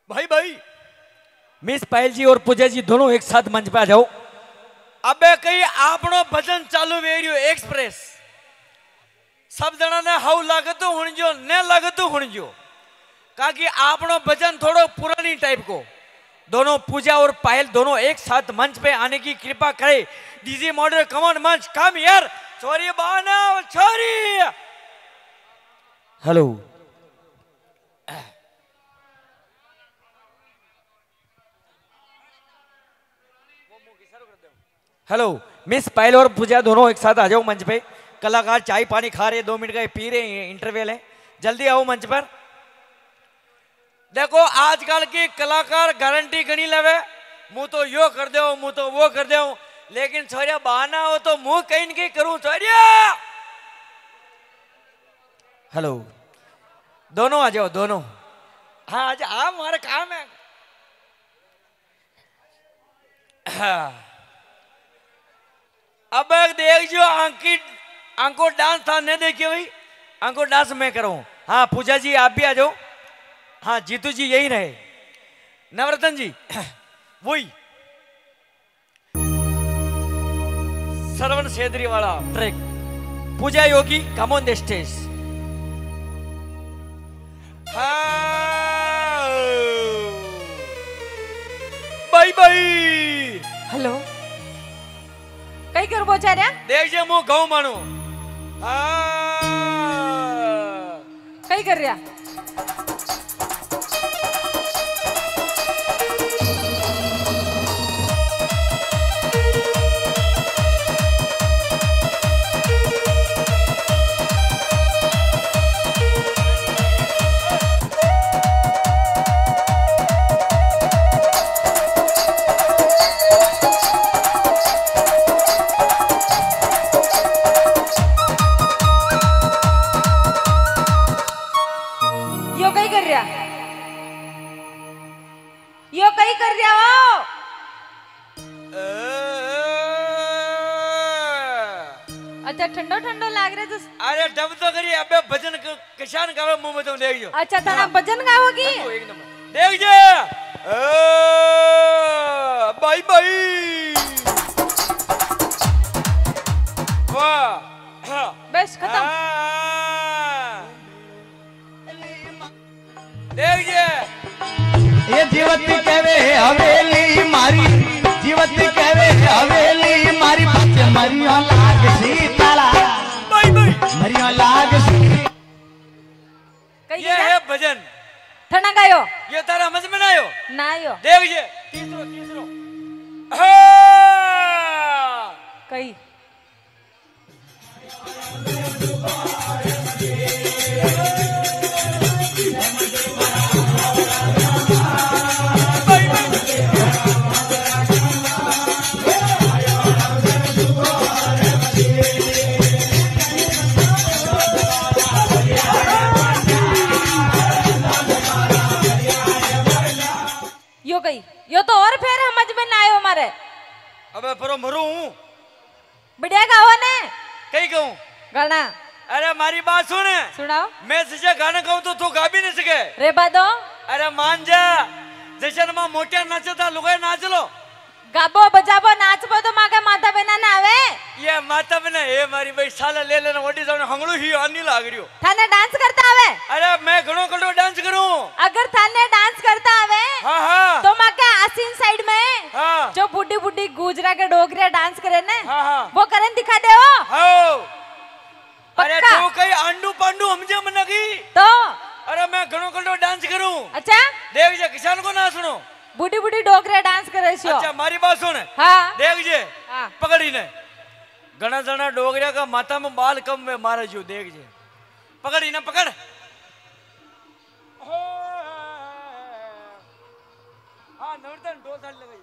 भाई भाई मिस पायल जी और पूजा जी दोनों एक साथ मंच पे आ जाओ। अबे कई आपनो भजन चालू रेडियो एक्सप्रेस सब जना ने हाउ लागतो हुणजो ने लागतो हुणजो काकि आपनो भजन थोड़ो पुरानी टाइप को। दोनों पूजा और पायल दोनों एक साथ मंच पे आने की कृपा करे। डीजे मॉडरेटर कमॉन मंच कम यार। छोरी बाना छोरी। हेलो हेलो मिस पायल और पूजा दोनों एक साथ आ जाओ मंच पे। कलाकार चाय पानी खा रहे 2 मिनट का पी रहे इंटरवल है, जल्दी आओ मंच पर। देखो आजकल के कलाकार गारंटी गणी लेवे मुँह तो यो कर दो मुँह तो वो कर दो लेकिन छोरिया बहाना हो तो मुँह कहीं न कहीं करूं छोरिया। हेलो दोनों आ जाओ दोनों। हाँ आज आप हमारा काम है। हाँ। अब देख जो अंको डांस था नहीं देखियो भाई। अंको डांस मैं करूं। हाँ पूजा जी आप भी आ जाओ। हाँ जीतू जी यही रहे। नवरत्न जी वही श्रवण सेद्री वाला track. Pooja Yogi come on the stage. Bye bye. Hello कई कर बोचार्या देख जे मु गाँव मानू। कई कर रहा अच्छा ठंडो ठंडो लाग रहा है। अरे डब तो करिए अबे भजन किसान गावे मुंह में तुम देख जो। अच्छा तना भजन गाओगी एक नंबर देख जे। Bye bye. वाह बस खत्म। देख जे ये जीवत कहवे हवेली मारी जीवत कहवे हवेली मारी बच्चे मरियो लाग सीताला बाय बाय मरियो लाग ये है भजन। ठना गायो ये तारा समझ में ना आयो ना आयो। देख जे तीसरो तीसरो कई यो तो और फिर समझ में ना आयो हमारे। अबे परो मरू बढ़िया गाओ ने कहीं कहूँ गाना। अरे मारी बात सुन सुनाओ। मैं तुझे गाना गाऊं तो तू गा भी नहीं सके रे बादो। अरे मान जा जैसे मां मोटे नाचता लुगाई नाच लो गाबो बजाबो नाचबो तो माके माता बहना ना आवे। ये माता बहना ये मारी भाई साला ले लेना ओडी जाने हंगड़ू ही आनी लाग रियो। थाने डांस करता आवे। अरे मैं घणो घणो डांस करूं। अगर थाने डांस करता आवे हाँ हाँ तो माके आसीन साइड में हाँ जो बुड्ढी बुड्ढी गुजरा के डोगरिया डांस करे ने हाँ हाँ वो करन दिखा दे हो। हाँ अरे पक्का? तू कहीं आंडू पांडू हमजे मन की तो अरे मैं घणो घणो डांस करूं। अच्छा देख जे किसान को ना सुनो बुड्ढी बुड्ढी डोगरिया डांस करे छो। अच्छा मारी बात सुन हाँ देख जे हाँ पकड़ी ने घना जना डोगरिया का माथा में बाल कम में मारे जो देख जे पकड़ी ना पकड़। हाँ नवरतन दो साल लगाई।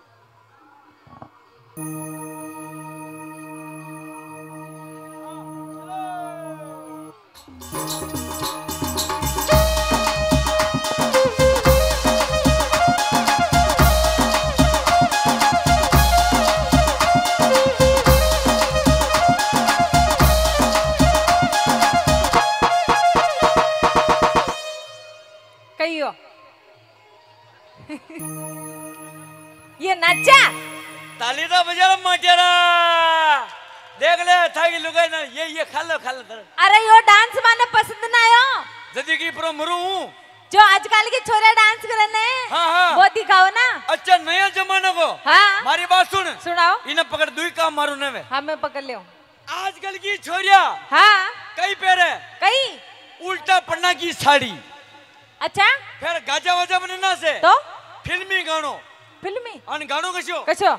ये नचा ताली तो बजा मटेरा देख ले थाकी लुगाई ना ये खा लो तर अरे यो डांस माने पसंद ना आयो जदी की प्रो मरू हूं जो आजकल के छोरे डांस करे ने हाँ। वो दिखाओ ना। अच्छा नया जमाना को हाँ मारी बात सुन सुनाओ। इन्हें पकड़ दुई काम मारू ने वे हाँ मैं पकड़ लियो। आजकल की छोरिया हाँ कई पेरे कहीं उल्टा पन्ना की साड़ी अच्छा फिर गाजा वाजा बनना से तो फिल्मी गानो फिल्मी अन गानो कशो कशो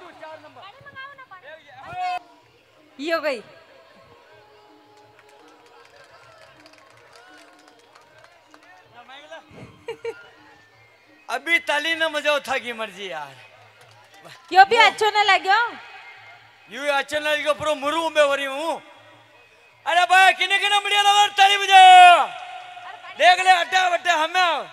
यो गई अभी ताली न मजा था की मर्जी यार यो भी अच्छो न लग्यो यू अच्छा न लग्यो प्रो मुरु में वरी हूं अरे भाई किने किने बढ़िया लगा ताली बजाओ देख ले अड्डा बट्टा हमें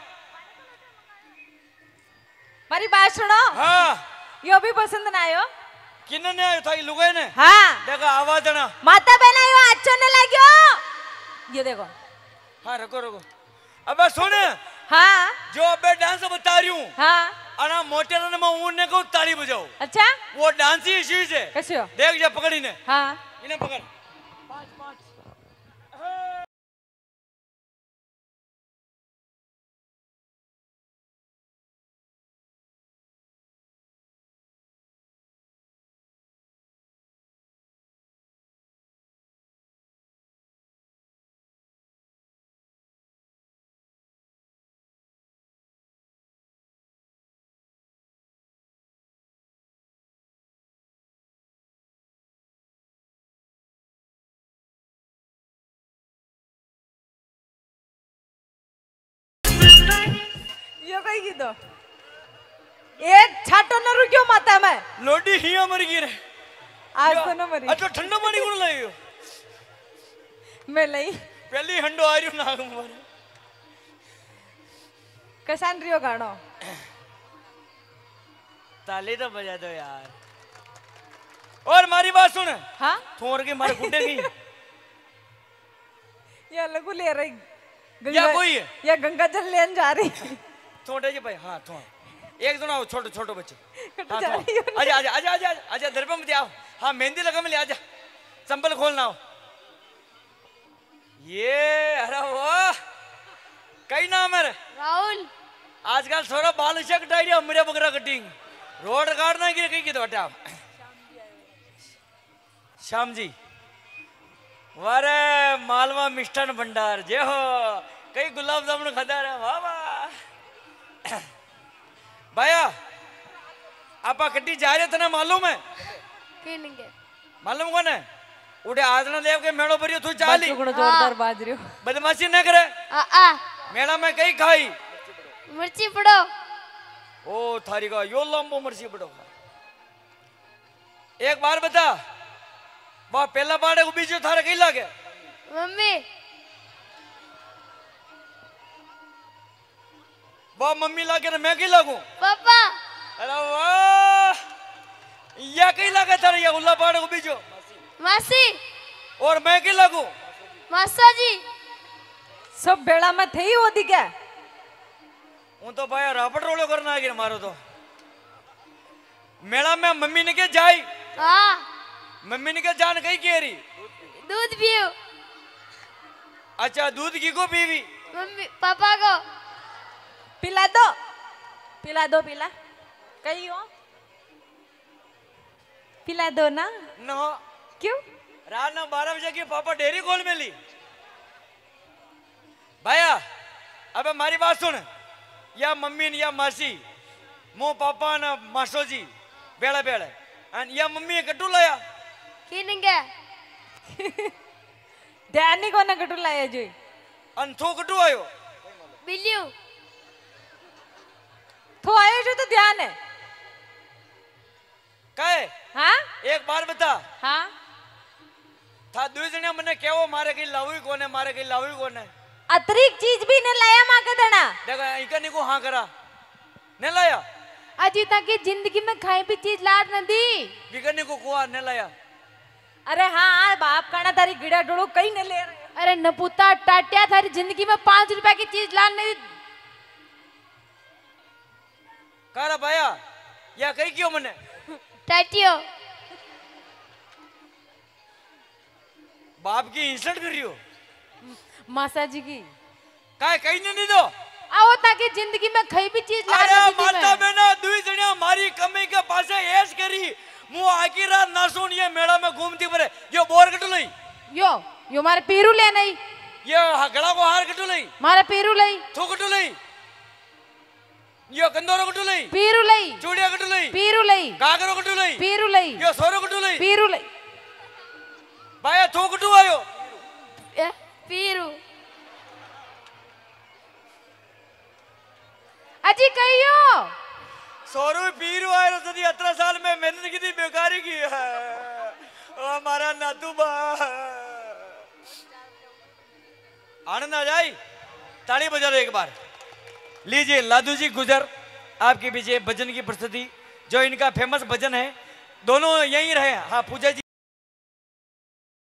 मारी बात सुनो। हाँ यो भी पसंद ना आयो किने ने था की लुगाई ने हाँ देखा आवाज देना माता बहना यो अच्छो न लग्यो ये देखो हाँ रखो रखो अबे सुन हाँ जो अबे डांस बता रही हूँ हाँ अना मोटेरा ने मैं ऊन ने को ताली बजाओ अच्छा वो डांस ही इश्यू है कैसे हो देख जा पकड़ी ने हाँ इन्हें पकड़ यो कहीं की तो एक छाटो न रुक्यो माता में लोडी हिया मर गई रे आज तो न मरी अच्छा ठंडा पानी कौन लाइयो मैं नहीं पहली हंडो आ रही नाग मारे कसान रियो गानो ताली तो बजा दो यार और मारी बात सुन हाँ थोर के मारे कुटे की ये लगू ले रही या कोई है या गंगा जल लेन जा रही छोटे जी भाई हाँ थोड़ा एक दो ना छोटे छोटे बच्चे कट हाँ जा रही हो। आजा आजा आजा आजा आजा दरबार में आओ हाँ मेहंदी लगा में ले आजा संबल खोलना हो ये अरे वाह कई नाम है राहुल आजकल थोड़ा बाल इसे कटाई दिया मेरे बकरा कटिंग रोड काटना की कहीं की तो हटा श्याम जी वारे मालवा मिष्ठान भंडार जे हो कई गुलाब जामुन खाता रहे वाह वाह भैया आपा कट्टी जा रहे थे ना मालूम है मालूम कौन है उड़े आदना देव के मेड़ो भरियो तू चाली जोरदार बाज रही हो बदमाशी न करे मेला में कई खाई मिर्ची पड़ो ओ थारी का यो लंबो मर्सी बड़ो एक बार बता बा पहला बाड़े को बीजो थारे कई लागे मम्मी बा मम्मी लागे ना मैं कई लागू पापा अरे वाह या कई लागे थारे या उल्ला बाड़े को बीजो मासी और मैं कई लागू मासा जी सब बेड़ा में थे ही वो दिखे हूं तो भाई रापट रोलो करना आ गया मारो तो मेला में मम्मी ने के जाई हाँ मम्मी ने के जान कही कह रही दूध पियो अच्छा दूध की को पीवी मम्मी पापा को पिला दो पिला कहीं हो पिला दो ना न क्यों रात ना 12 बजे की पापा डेरी खोल में ली भैया अबे मारी बात सुन या मम्मी ने या मासी मो पापा ना मासो जी बेड़ा बेड़ा अन या मम्मी कटू लाया किनेंगे ध्यान को ना कटू लाया जो अन थो कटू आयो बिल्लू तो आयो जो तो ध्यान है कहे हाँ एक बार बता हाँ था दो जने मने केवो मारे कहीं लावी कोने मारे कहीं लावी कोने अतिरिक्त चीज भी ने लाया माँ का देना देखो इकनी को हाँ करा ने लाया अजी तक की जिंदगी में खाई भी चीज लाद न दी इकनी को कुआ ने लाया अरे हाँ बाप काना तारी गिड़ा डोड़ो कहीं ने ले रहे अरे नपुता टाटिया थारी जिंदगी में 5 रुपए की चीज लाद नहीं कारा भाया या कही क्यों मने टाटियो बाप की इंसल्ट कर रही हो मासा जी की काय कहीं नहीं दो आओ ताकि जिंदगी में कहीं भी चीज लाड़ अरे न दी माता मैं। बहना दुई जणिया मारी कमी के पासे ऐश करी मु आकी रात ना सुन ये मेला में घूमती परे यो बोर कटू लई यो मारे पेरू ले नहीं ये गला को हार कटू लई मारे पेरू लई थू कटू लई यो कंदोरो कटू लई पेरू लई चूड़िया कटू लई पेरू लई गागरो कटू लई पेरू लई यो सोरो कटू लई पेरू लई भाया थू कटू आयो पेरू अजी कहियो सोरू पीरू आयो सदी 18 साल में मेहनत की थी बेकारी की है ओ हमारा नातू बा आनंद आ जाए ताली बजा दो एक बार लीजिए लादू जी गुजर आपके पीछे भजन की प्रस्तुति जो इनका फेमस भजन है दोनों यहीं रहे हाँ पूजा जी